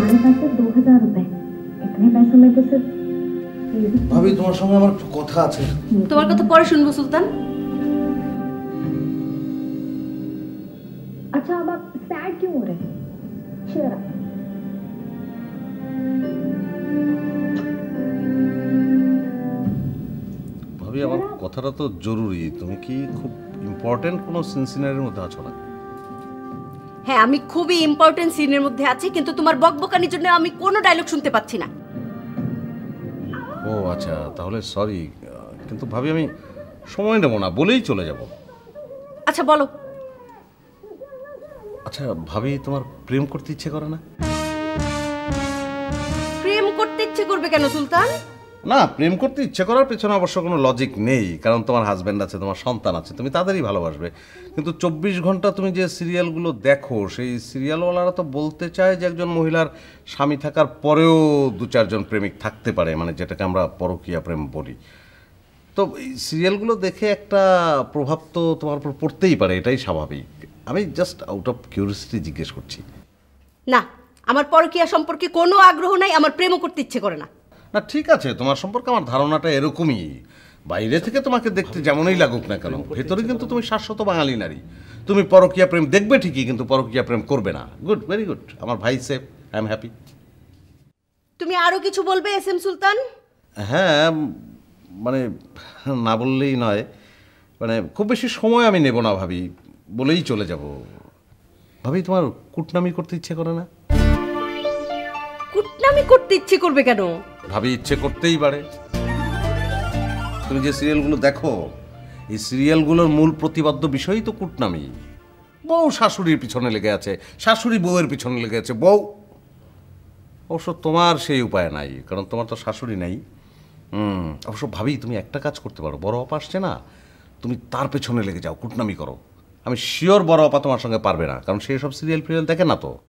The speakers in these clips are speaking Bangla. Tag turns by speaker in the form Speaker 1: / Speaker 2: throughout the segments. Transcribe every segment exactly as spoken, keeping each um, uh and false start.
Speaker 1: हमारे पास सिर्फ दो हजार रुपए, इतने पैसों में तो सिर्फ
Speaker 2: ভাবি তোমার সঙ্গে আমার কথা আছে।
Speaker 3: তোমার কথা পরে শুনবো সুলতান।
Speaker 1: अच्छा अब आप सैड क्यों हो रहे हैं? cheer up।
Speaker 2: ভাবি আমার কথাটা তো জরুরি, তুমি কি খুব ইম্পর্টেন্ট কোনো সিন সিনারির মধ্যে আছো না?
Speaker 3: হ্যাঁ আমি খুবই ইম্পর্টেন্ট সিনের মধ্যে আছি, কিন্তু তোমার বকবকানির জন্য আমি কোনো ডায়লগ শুনতে পাচ্ছি না।
Speaker 2: ও আচ্ছা, তাহলে সরি, কিন্তু ভাবি আমি সময় নেব না, বলেই চলে যাব।
Speaker 3: আচ্ছা বলো।
Speaker 2: আচ্ছা ভাবি তোমার প্রেম করতে ইচ্ছে করে না?
Speaker 3: প্রেম করতে ইচ্ছে করবে কেন সুলতান?
Speaker 2: না, প্রেম করতে ইচ্ছে করার পেছনে অবশ্য কোনো লজিক নেই, কারণ তোমার হাজব্যান্ড আছে, তোমার সন্তান আছে, তুমি তাদেরই ভালোবাসবে। কিন্তু চব্বিশ ঘন্টা তুমি যে সিরিয়ালগুলো দেখো, সেই সিরিয়ালওয়ালারা তো বলতে চায় যে একজন মহিলার স্বামী থাকার পরেও দু চারজন প্রেমিক থাকতে পারে, মানে যেটাকে আমরা পরকীয়া প্রেম বলি। তো এই সিরিয়ালগুলো দেখে একটা প্রভাব তো তোমার উপর পড়তেই পারে, এটাই স্বাভাবিক। আমি জাস্ট আউট অফ কিউরিওসিটি জিজ্ঞেস করছি।
Speaker 3: না, আমার পরকীয়া সম্পর্কে কোনো আগ্রহ নাই, আমার প্রেমও করতে ইচ্ছে করে না।
Speaker 2: না ঠিক আছে, তোমার সম্পর্কে আমার ধারণাটা এরকমই। বাইরে থেকে তোমাকে দেখতে যেমনই লাগুক না কেন, ভেতরে কিন্তু তুমি শাশ্বত বাঙালি নারী। তুমি পরকীয়া প্রেম দেখবে ঠিকই, কিন্তু পরকীয়া প্রেম করবে না। গুড, ভেরি গুড, আমার ভাই সেফ, আই এম হ্যাপি।
Speaker 3: তুমি আরো কিছু বলবে এস এম সুলতান?
Speaker 2: হ্যাঁ, মানে না বললেই নয়, মানে খুব বেশি সময় আমি নেব না ভাবি, বলেই চলে যাব। ভাবি তোমার কুটনামি করতে ইচ্ছে করে না?
Speaker 3: কুটনামি করতে ইচ্ছে করবে কেন?
Speaker 2: ভাবি ইচ্ছে করতেই পারে। তুমি যে সিরিয়ালগুলো দেখো, এই সিরিয়ালগুলোর মূল প্রতিবাদ্য বিষয়ই তো কুটনামি। বউ শাশুড়ির পিছনে লেগে আছে, শাশুড়ি বউয়ের পিছনে লেগে আছে। বউ অবশ্য তোমার সেই উপায় নাই, কারণ তোমার তো শাশুড়ি নাই। হুম অবশ্য ভাবি তুমি একটা কাজ করতে পারো, বড় আপা আসছে না, তুমি তার পেছনে লেগে যাও, কুটনামি করো। আমি শিওর বড় আপা তোমার সঙ্গে পারবে না, কারণ সেই সব সিরিয়াল ফিরিয়াল দেখে না তো।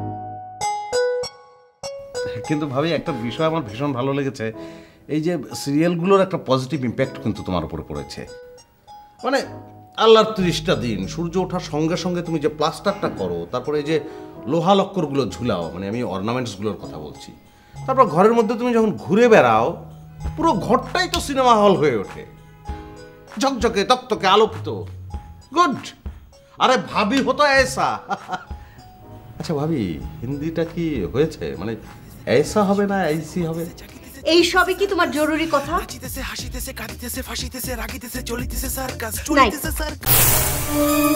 Speaker 2: কিন্তু ভাবি একটা বিষয় আমার ভীষণ ভালো লেগেছে, এই যে সিরিয়ালগুলোর একটা পজিটিভ ইম্প্যাক্ট কিন্তু তোমার উপরে পড়েছে। মানে আল্লাহর ত্রিশটা দিন, সূর্য ওঠার সঙ্গে সঙ্গে তুমি যে প্লাস্টারটা করো, তারপরে এই যে লোহা লক্করগুলো ঝুলাও, মানে আমি অর্নামেন্টসগুলোর কথা বলছি, তারপর ঘরের মধ্যে তুমি যখন ঘুরে বেড়াও, পুরো ঘরটাই তো সিনেমা হল হয়ে ওঠে, ঝকঝকে তকতকে আলোকিত। গুড। আরে ভাবি হতো ऐसा। আচ্ছা ভাবি হিন্দিটা কি হয়েছে, মানে ऐसा হবে না ऐसी হবে?
Speaker 3: এই সবই কি তোমার জরুরি কথা?
Speaker 4: হাসিতেছে হাসিতেছে কাঁদিতেছে ফাঁসিতেছে রাগিতেছে চলিতেছে সার্কাস চলিতেছে সার্কাস।